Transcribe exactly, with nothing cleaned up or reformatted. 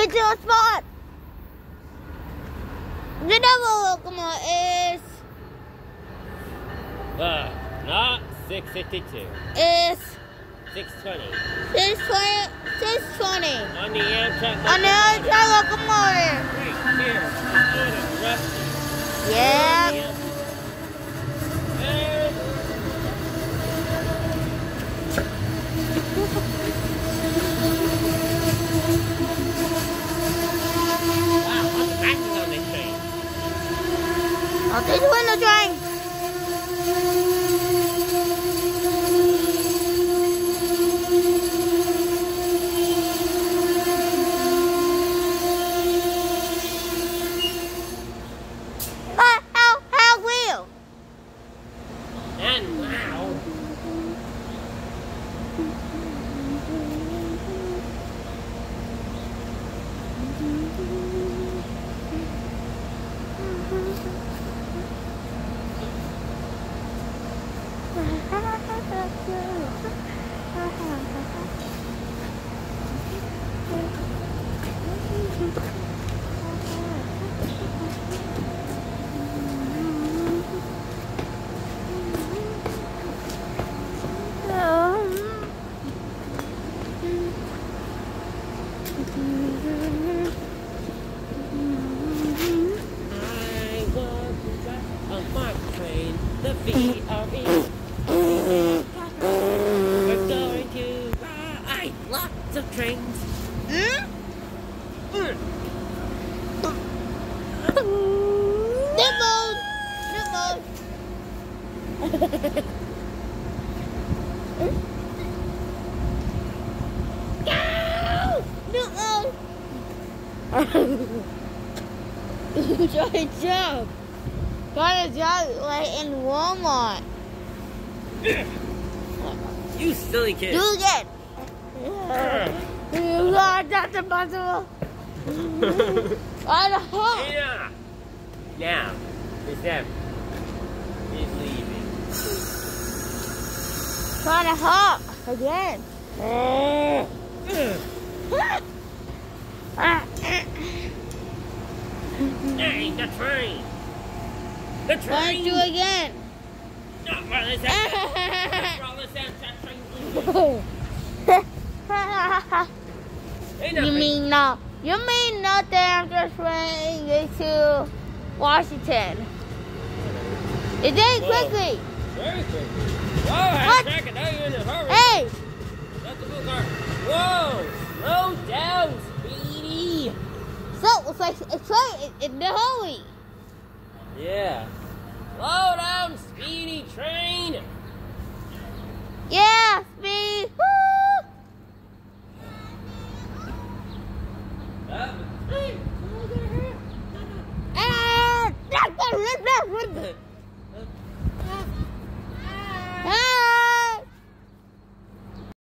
Get to a spot. The double locomotive is... Uh, not six fifty-two. Is... six twenty. six twenty. six twenty. On the Amtrak On the Amtrak locomotive. Right here. It's good and rusty. Yeah. I'll take the window train. How, how, how will? And now. The V R E. We're going to ride lots of trains. Hmm? Mm. Nibbles! Nibbles! Go! Nibbles! Try to jump. Try to jump like in Walmart. You silly kid. Do it again. You got that's impossible. I don't. Yeah. Now, it's them. He's leaving. Trying to hop again. Hey, the train. The Trying train. to do it again. No, well, let's have well, let's have that train. Hey, You mean no? You mean not that I'm just trying to Washington? It did quickly. Very quickly. Whoa, What? Amtrak, now you're in a hurry. Hey! That's the blue car. Whoa, slow down, Speedy. So it's like it's like in the hurry. Yeah. Slow down, Speedy train. Yeah, speed. Woo! Up. Hey, And